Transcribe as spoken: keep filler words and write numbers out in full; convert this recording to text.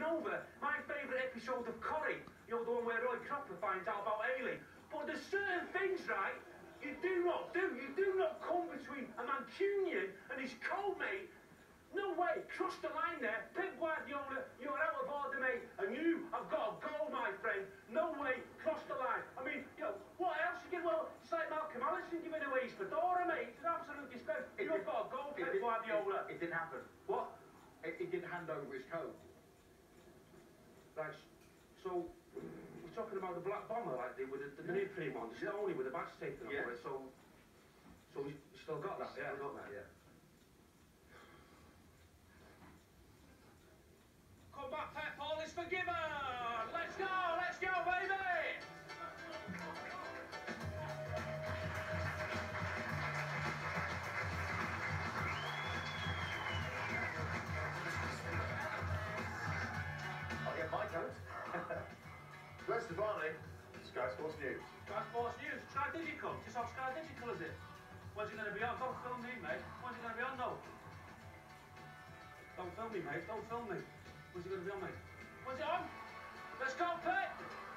over my favourite episode of Corrie, you know, the one where Roy Cropper finds out about Aileen. But there's certain things, right, you do not do. You do not come between a Mancunian and his co-mate. No way, cross the line there. Pep Guardiola, you're out of order, mate, and you have got a goal, my friend. No way, cross the line. I mean, you know, what else you get? Well, it's like Malcolm Allison giving away his fedora, mate. It's an absolute disgrace. You've got a goal, Pep Guardiola. It, it didn't happen. What? It, it didn't hand over his coat. Right, so we're talking about the black bomber, like the, with the, the neoprene one, the Stoney with the badge taken Yeah. over it. So, so you still got that, yeah? Still got that, yeah. Come back, Pep, all is forgiven! Let's go, let's go, baby! I'll get my coat. Glenn Stefani, Sky Sports News. Sky Sports News, Sky Digital, just off Sky Digital, is it? When's it going to be on? Don't film me, mate. When's it going to be on, though? Don't film me, mate, don't film me. When's it going to be on, mate? When's it on? Let's go, Pep!